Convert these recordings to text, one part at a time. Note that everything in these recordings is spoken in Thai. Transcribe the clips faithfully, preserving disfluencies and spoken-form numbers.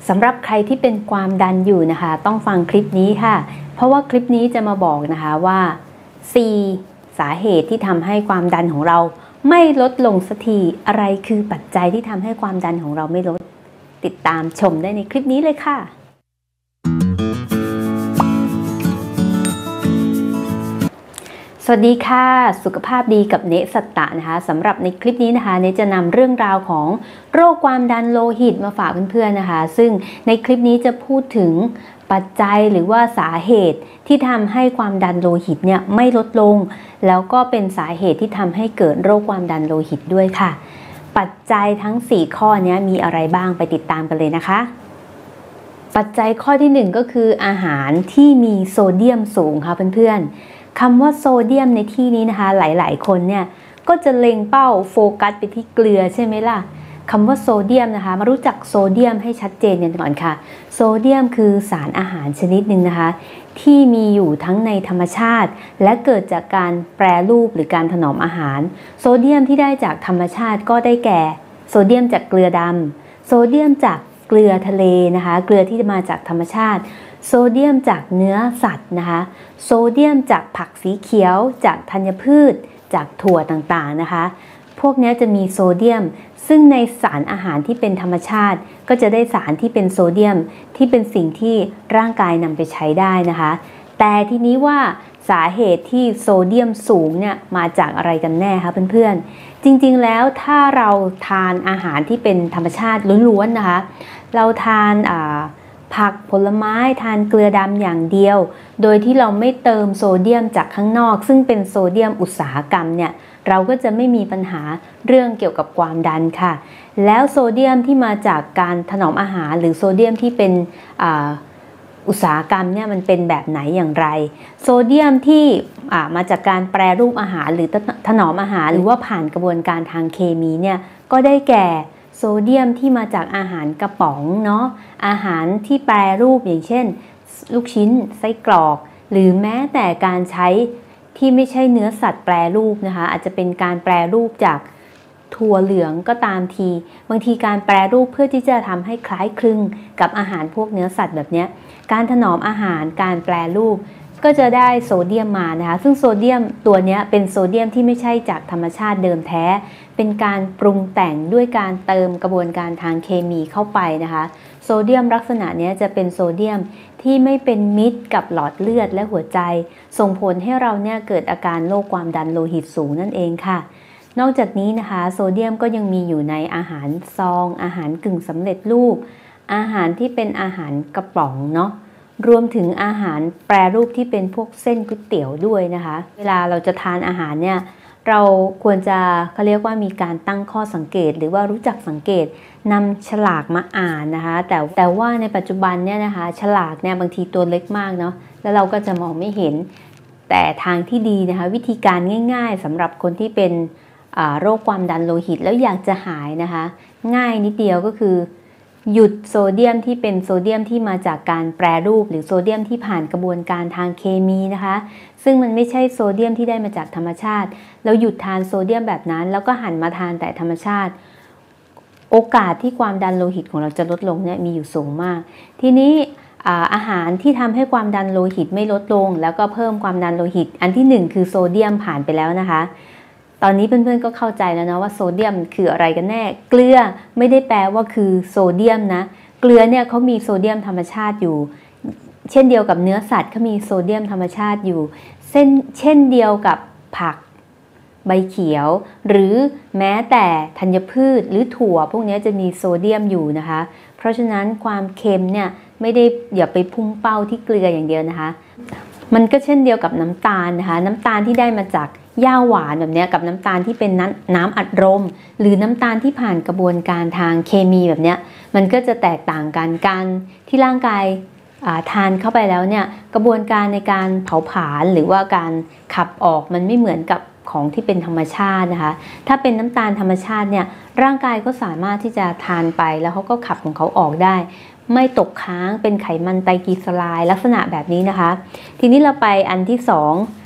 สำหรับใครที่เป็นความดันอยู่นะคะต้องฟังคลิปนี้ค่ะเพราะว่าคลิปนี้จะมาบอกนะคะว่าสี่สาเหตุที่ทำให้ความดันของเราไม่ลดลงสักทีอะไรคือปัจจัยที่ทำให้ความดันของเราไม่ลดติดตามชมได้ในคลิปนี้เลยค่ะสวัสดีค่ะสุขภาพดีกับเนสัตตะนะคะสำหรับในคลิปนี้นะคะเนจะนำเรื่องราวของโรคความดันโลหิตมาฝากเพื่อนๆนะคะซึ่งในคลิปนี้จะพูดถึงปัจจัยหรือว่าสาเหตุที่ทำให้ความดันโลหิตเนี่ยไม่ลดลงแล้วก็เป็นสาเหตุที่ทำให้เกิดโรคความดันโลหิตด้วยค่ะปัจจัยทั้งสี่ข้อนี้มีอะไรบ้างไปติดตามกันเลยนะคะปัจจัยข้อที่หนึ่งก็คืออาหารที่มีโซเดียมสูงค่ะเพื่อนๆคำว่าโซเดียมในที่นี้นะคะหลายๆคนเนี่ยก็จะเล็งเป้าโฟกัสไปที่เกลือใช่ไหมล่ะคำว่าโซเดียมนะคะมารู้จักโซเดียมให้ชัดเจนกันก่อนค่ะโซเดียมคือสารอาหารชนิดหนึ่งนะคะที่มีอยู่ทั้งในธรรมชาติและเกิดจากการแปรรูปหรือการถนอมอาหารโซเดียมที่ได้จากธรรมชาติก็ได้แก่โซเดียมจากเกลือดำโซเดียมจากเกลือทะเลนะคะเกลือที่มาจากธรรมชาติโซเดียมจากเนื้อสัตว์นะคะโซเดียมจากผักสีเขียวจากธัญพืชจากถั่วต่างๆนะคะพวกนี้จะมีโซเดียมซึ่งในสารอาหารที่เป็นธรรมชาติก็จะได้สารที่เป็นโซเดียมที่เป็นสิ่งที่ร่างกายนำไปใช้ได้นะคะแต่ทีนี้ว่าสาเหตุที่โซเดียมสูงเนี่ยมาจากอะไรกันแน่คะเพื่อนๆจริงๆแล้วถ้าเราทานอาหารที่เป็นธรรมชาติล้วนๆนะคะเราทานอ่าผักผลไม้ทานเกลือดำอย่างเดียวโดยที่เราไม่เติมโซเดียมจากข้างนอกซึ่งเป็นโซเดียมอุตสาหกรรมเนี่ยเราก็จะไม่มีปัญหาเรื่องเกี่ยวกับความดันค่ะแล้วโซเดียมที่มาจากการถนอมอาหารหรือโซเดียมที่เป็นอุตสาหกรรมเนี่ยมันเป็นแบบไหนอย่างไรโซเดียมที่มาจากการแปรรูปอาหารหรือถนอมอาหารหรือว่าผ่านกระบวนการทางเคมีเนี่ยก็ได้แก่โซเดียมที่มาจากอาหารกระป๋องเนาะอาหารที่แปรรูปอย่างเช่นลูกชิ้นไส้กรอกหรือแม้แต่การใช้ที่ไม่ใช่เนื้อสัตว์แปรรูปนะคะอาจจะเป็นการแปรรูปจากถั่วเหลืองก็ตามทีบางทีการแปรรูปเพื่อที่จะทำให้คล้ายคลึงกับอาหารพวกเนื้อสัตว์แบบนี้การถนอมอาหารการแปรรูปก็จะได้โซเดียมมานะคะซึ่งโซเดียมตัวนี้เป็นโซเดียมที่ไม่ใช่จากธรรมชาติเดิมแท้เป็นการปรุงแต่งด้วยการเติมกระบวนการทางเคมีเข้าไปนะคะโซเดียมลักษณะนี้จะเป็นโซเดียมที่ไม่เป็นมิตรกับหลอดเลือดและหัวใจส่งผลให้เราเนี่ยเกิดอาการโรคความดันโลหิตสูงนั่นเองค่ะนอกจากนี้นะคะโซเดียมก็ยังมีอยู่ในอาหารซองอาหารกึ่งสำเร็จรูปอาหารที่เป็นอาหารกระป๋องเนาะรวมถึงอาหารแปรรูปที่เป็นพวกเส้นก๋วยเตี๋ยวด้วยนะคะเวลาเราจะทานอาหารเนี่ยเราควรจะเขาเรียกว่ามีการตั้งข้อสังเกตหรือว่ารู้จักสังเกตนำฉลากมาอ่านนะคะแต่แต่ว่าในปัจจุบันเนี่ยนะคะฉลากเนี่ยบางทีตัวเล็กมากเนาะแล้วเราก็จะมองไม่เห็นแต่ทางที่ดีนะคะวิธีการง่ายๆสำหรับคนที่เป็นโรคความดันโลหิตแล้วอยากจะหายนะคะง่ายนิดเดียวก็คือหยุดโซเดียมที่เป็นโซเดียมที่มาจากการแปรรูปหรือโซเดียมที่ผ่านกระบวนการทางเคมีนะคะซึ่งมันไม่ใช่โซเดียมที่ได้มาจากธรรมชาติเราหยุดทานโซเดียมแบบนั้นแล้วก็หันมาทานแต่ธรรมชาติโอกาสที่ความดันโลหิตของเราจะลดลงเนี่ยมีอยู่สูงมากทีนี้อาหารที่ทำให้ความดันโลหิตไม่ลดลงแล้วก็เพิ่มความดันโลหิตอันที่หนึ่งคือโซเดียมผ่านไปแล้วนะคะตอนนี้เพื่อนๆก็เข้าใจแล้วนะว่าโซเดียมคืออะไรกันแน่เกลือไม่ได้แปลว่าคือโซเดียมนะเกลือเนี่ยเขามีโซเดียมธรรมชาติอยู่เช่นเดียวกับเนื้อสัตว์เขามีโซเดียมธรรมชาติอยู่เช่นเช่นเดียวกับผักใบเขียวหรือแม้แต่ธัญพืชหรือถั่วพวกนี้จะมีโซเดียมอยู่นะคะเพราะฉะนั้นความเค็มเนี่ยไม่ได้อย่าไปพุ่งเป้าที่เกลืออย่างเดียวนะคะมันก็เช่นเดียวกับน้ำตาลนะคะน้ำตาลที่ได้มาจากหญ้าหวานแบบนี้กับน้ำตาลที่เป็นน้ำอัดลมหรือน้ำตาลที่ผ่านกระบวนการทางเคมีแบบนี้มันก็จะแตกต่างกันการที่ร่างกายทานเข้าไปแล้วเนี่ยกระบวนการในการเผาผลาญหรือว่าการขับออกมันไม่เหมือนกับของที่เป็นธรรมชาตินะคะถ้าเป็นน้ำตาลธรรมชาติเนี่ยร่างกายก็สามารถที่จะทานไปแล้วเขาก็ขับของเขาออกได้ไม่ตกค้างเป็นไขมันไตรกลีเซอไรด์ลักษณะแบบนี้นะคะทีนี้เราไปอันที่สอง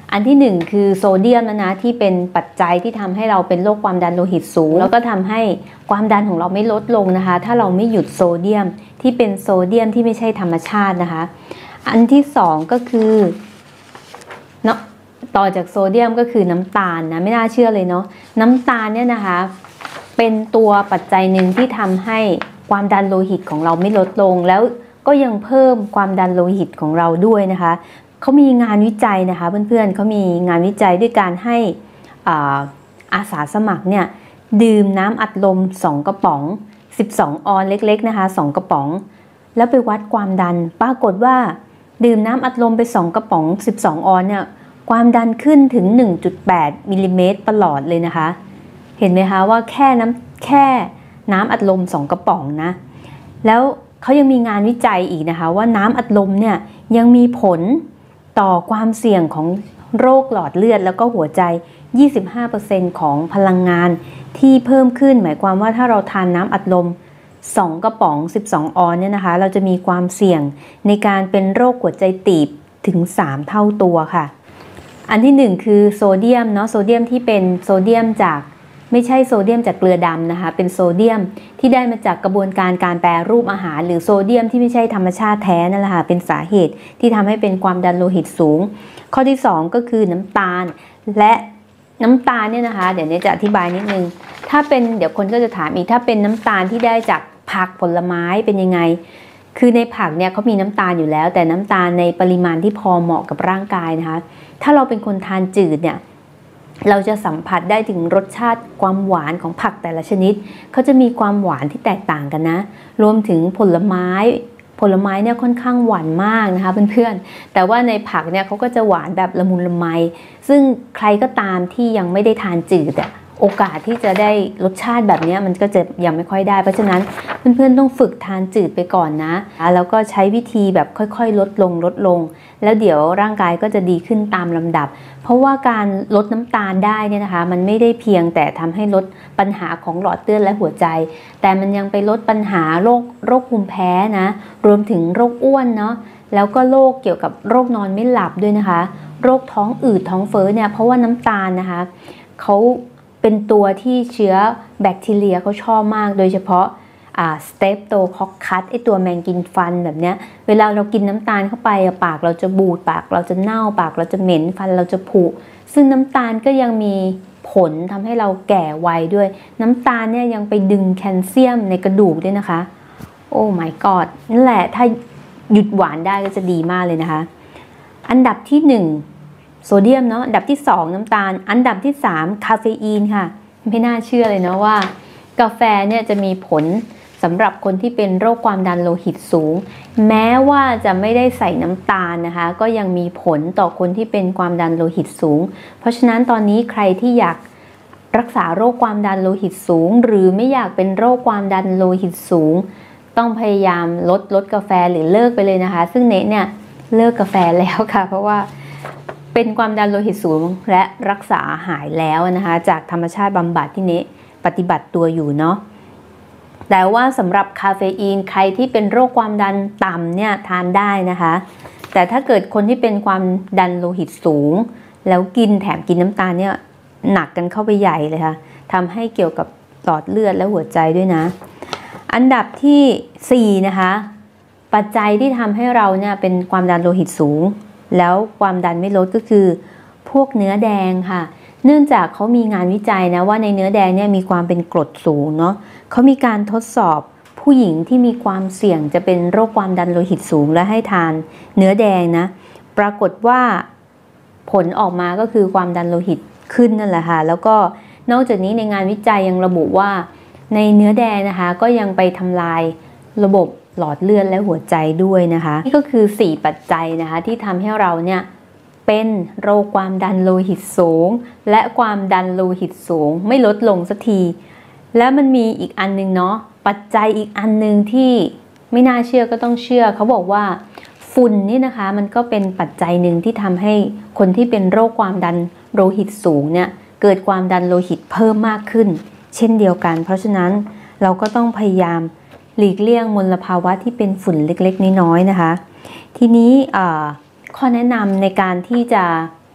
อันที่หนึ่งคือโซเดียมนะนะที่เป็นปัจจัยที่ทำให้เราเป็นโรคความดันโลหิตสูงแล้วก็ทำให้ความดันของเราไม่ลดลงนะคะถ้าเราไม่หยุดโซเดียมที่เป็นโซเดียมที่ไม่ใช่ธรรมชาตินะคะอันที่สองก็คือเนาะต่อจากโซเดียมก็คือน้ำตาลนะไม่น่าเชื่อเลยเนาะน้ำตาลเนี่ยนะคะเป็นตัวปัจจัยหนึ่งที่ทำให้ความดันโลหิตของเราไม่ลดลงแล้วก็ยังเพิ่มความดันโลหิตของเราด้วยนะคะเขามีงานวิจัยนะคะเพื่อนๆเขามีงานวิจัยด้วยการให้อาอาสาสมัครเนี่ยดื่มน้ำอัดลมสองกระป๋องสิบสองออนเล็กๆนะคะสองกระป๋องแล้วไปวัดความดันปรากฏว่าดื่มน้ำอัดลมไปสองกระป๋องสิบสองออนเนี่ยความดันขึ้นถึง หนึ่งจุดแปด มิลลิเมตรประหลอดเลยนะคะเห็นไหมคะว่าแค่น้ำแค่น้ำอัดลมสองกระป๋องนะแล้วเขายังมีงานวิจัยอีกนะคะว่าน้ำอัดลมเนี่ยยังมีผลต่อความเสี่ยงของโรคหลอดเลือดแล้วก็หัวใจ ยี่สิบห้าเปอร์เซ็นต์ ของพลังงานที่เพิ่มขึ้นหมายความว่าถ้าเราทานน้ำอัดลมสองกระป๋องสิบสองออนเนี่ยนะคะเราจะมีความเสี่ยงในการเป็นโรคหัวใจตีบถึงสามเท่าตัวค่ะอันที่หนึ่งคือโซเดียมเนาะโซเดียมที่เป็นโซเดียมจากไม่ใช่โซเดียมจากเกลือดำนะคะเป็นโซเดียมที่ได้มาจากกระบวนการการแปรรูปอาหารหรือโซเดียมที่ไม่ใช่ธรรมชาติแท้นั่นแหละค่ะเป็นสาเหตุที่ทำให้เป็นความดันโลหิตสูงข้อที่สองก็คือน้ำตาลและน้ำตาลเนี่ยนะคะเดี๋ยวนี้จะอธิบายนิดนึงถ้าเป็นเดี๋ยวคนก็จะถามอีกถ้าเป็นน้ำตาลที่ได้จากผักผลไม้เป็นยังไงคือในผักเนี่ยเขามีน้ำตาลอยู่แล้วแต่น้ำตาลในปริมาณที่พอเหมาะกับร่างกายนะคะถ้าเราเป็นคนทานจืดเนี่ยเราจะสัมผัสได้ถึงรสชาติความหวานของผักแต่ละชนิดเขาจะมีความหวานที่แตกต่างกันนะรวมถึงผลไม้ผลไม้เนี่ยค่อนข้างหวานมากนะคะเพื่อนๆแต่ว่าในผักเนี่ยเขาก็จะหวานแบบละมุนละไมซึ่งใครก็ตามที่ยังไม่ได้ทานจืดอะโอกาสที่จะได้รสชาติแบบนี้มันก็จะยังไม่ค่อยได้เพราะฉะนั้นเพื่อนๆต้องฝึกทานจืดไปก่อนนะแล้วก็ใช้วิธีแบบค่อยๆลดลงลดลงแล้วเดี๋ยวร่างกายก็จะดีขึ้นตามลำดับเพราะว่าการลดน้ำตาลได้เนี่ยนะคะมันไม่ได้เพียงแต่ทำให้ลดปัญหาของหลอดเลือดและหัวใจแต่มันยังไปลดปัญหาโรคโรคภูมิแพ้นะรวมถึงโรคอ้วนเนาะแล้วก็โรคเกี่ยวกับโรคนอนไม่หลับด้วยนะคะโรคท้องอืดท้องเฟ้อเนี่ยเพราะว่าน้ำตาลนะคะเขาเป็นตัวที่เชื้อแบคทีเรียเขาชอบมากโดยเฉพาะสเตปโตคอคคัสไอตัวแมงกินฟันแบบเนี้ยเวลาเรากินน้ำตาลเข้าไปปากเราจะบูดปากเราจะเน่าปากเราจะเหม็นฟันเราจะผุซึ่งน้ำตาลก็ยังมีผลทำให้เราแก่ไวด้วยน้ำตาลเนี่ยยังไปดึงแคลเซียมในกระดูกด้วยนะคะโอ้ my god นั่นแหละถ้าหยุดหวานได้ก็จะดีมากเลยนะคะอันดับที่หนึ่งโซเดียมเนาะอันดับที่สองน้ำตาลอันดับที่สามคาเฟอีนค่ะไม่น่าเชื่อเลยเนาะว่ากาแฟเนี่ยจะมีผลสำหรับคนที่เป็นโรคความดันโลหิตสูงแม้ว่าจะไม่ได้ใส่น้ำตาลนะคะก็ยังมีผลต่อคนที่เป็นความดันโลหิตสูงเพราะฉะนั้นตอนนี้ใครที่อยากรักษาโรคความดันโลหิตสูงหรือไม่อยากเป็นโรคความดันโลหิตสูงต้องพยายามลดลดกาแฟหรือเลิกไปเลยนะคะซึ่งเนเนี่ยเลิกกาแฟแล้วค่ะเพราะว่าเป็นความดันโลหิตสูงและรักษาหายแล้วนะคะจากธรรมชาติบำบัดที่เนปฏิบัติตัวอยู่เนาะแต่ว่าสำหรับคาเฟอีนใครที่เป็นโรคความดันต่ำเนี่ยทานได้นะคะแต่ถ้าเกิดคนที่เป็นความดันโลหิตสูงแล้วกินแถมกินน้ำตาลเนี่ยหนักกันเข้าไปใหญ่เลยค่ะทำให้เกี่ยวกับหลอดเลือดและหัวใจด้วยนะอันดับที่สี่นะคะปัจจัยที่ทำให้เราเนี่ยเป็นความดันโลหิตสูงแล้วความดันไม่ลดก็คือพวกเนื้อแดงค่ะเนื่องจากเขามีงานวิจัยนะว่าในเนื้อแดงเนี่ยมีความเป็นกรดสูงเนาะเขามีการทดสอบผู้หญิงที่มีความเสี่ยงจะเป็นโรคความดันโลหิตสูงและให้ทานเนื้อแดงนะปรากฏว่าผลออกมาก็คือความดันโลหิตขึ้นนั่นแหละค่ะแล้วก็นอกจากนี้ในงานวิจัยยังระบุว่าในเนื้อแดงนะคะก็ยังไปทำลายระบบหลอดเลือดและหัวใจด้วยนะคะนี่ก็คือสี่ปัจจัยนะคะที่ทำให้เราเนี่ยเป็นโรคความดันโลหิตสูงและความดันโลหิตสูงไม่ลดลงสักทีแล้วมันมีอีกอันนึงเนาะปัจจัยอีกอันนึงที่ไม่น่าเชื่อก็ต้องเชื่อเขาบอกว่าฝุ่นนี่นะคะมันก็เป็นปัจจัยหนึ่งที่ทำให้คนที่เป็นโรคความดันโลหิตสูงเนี่ยเกิดความดันโลหิตเพิ่มมากขึ้นเช่นเดียวกันเพราะฉะนั้นเราก็ต้องพยายามหลีกเลี่ยงมลภาวะที่เป็นฝุ่นเล็กๆน้อยๆนะคะทีนี้ข้อแนะนำในการที่จะ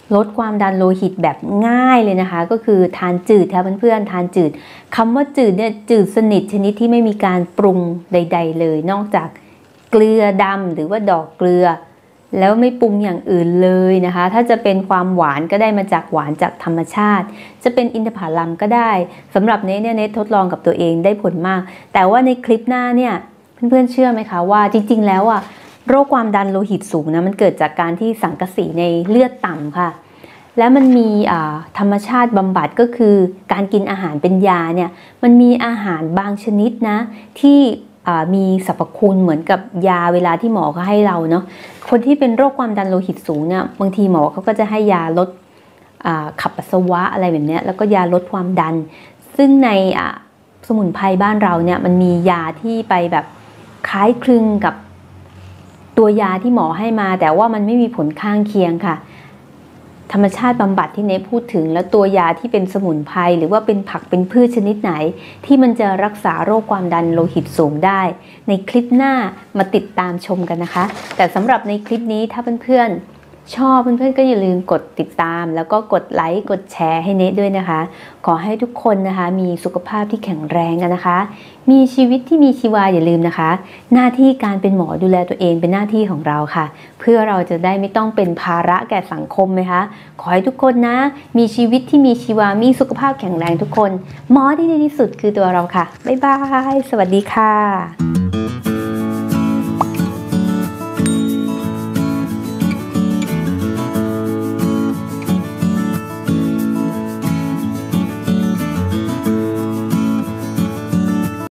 ลดความดันโลหิตแบบง่ายเลยนะคะก็คือทานจืดค่ะเพื่อนๆทานจืดคำว่าจืดเนี่ยจืดสนิทชนิดที่ไม่มีการปรุงใดๆเลยนอกจากเกลือดำหรือว่าดอกเกลือแล้วไม่ปรุงอย่างอื่นเลยนะคะถ้าจะเป็นความหวานก็ได้มาจากหวานจากธรรมชาติจะเป็นอินทผลัมก็ได้สำหรับเนทเนี่ยเนททดลองกับตัวเองได้ผลมากแต่ว่าในคลิปหน้าเนี่ยเพื่อนๆเชื่อไหมคะว่าจริงๆแล้วอ่ะโรคความดันโลหิตสูงนะมันเกิดจากการที่สังกะสีในเลือดต่ำค่ะและมันมีธรรมชาติบำบัดก็คือการกินอาหารเป็นยาเนี่ยมันมีอาหารบางชนิดนะที่มีสรรพคุณเหมือนกับยาเวลาที่หมอเขาให้เราเนาะคนที่เป็นโรคความดันโลหิตสูงเนี่ยบางทีหมอเขาก็จะให้ยาลดขับปัสสาวะอะไรแบบนี้แล้วก็ยาลดความดันซึ่งในสมุนไพรบ้านเราเนี่ยมันมียาที่ไปแบบคล้ายคลึงกับตัวยาที่หมอให้มาแต่ว่ามันไม่มีผลข้างเคียงค่ะธรรมชาติบำบัดที่เนพูดถึงแล้วตัวยาที่เป็นสมุนไพรหรือว่าเป็นผักเป็นพืชชนิดไหนที่มันจะรักษาโรคความดันโลหิตสูงได้ในคลิปหน้ามาติดตามชมกันนะคะแต่สำหรับในคลิปนี้ถ้าเพื่อนๆชอบเพื่อนๆก็อย่าลืมกดติดตามแล้วก็กดไลค์กดแชร์ให้เนด้วยนะคะขอให้ทุกคนนะคะมีสุขภาพที่แข็งแรงกันนะคะมีชีวิตที่มีชีวาอย่าลืมนะคะหน้าที่การเป็นหมอดูแลตัวเองเป็นหน้าที่ของเราค่ะเพื่อเราจะได้ไม่ต้องเป็นภาระแก่สังคมไหมคะขอให้ทุกคนนะมีชีวิตที่มีชีวามีสุขภาพแข็งแรงทุกคนหมอที่ดีที่สุดคือตัวเราค่ะบ๊ายบายสวัสดีค่ะ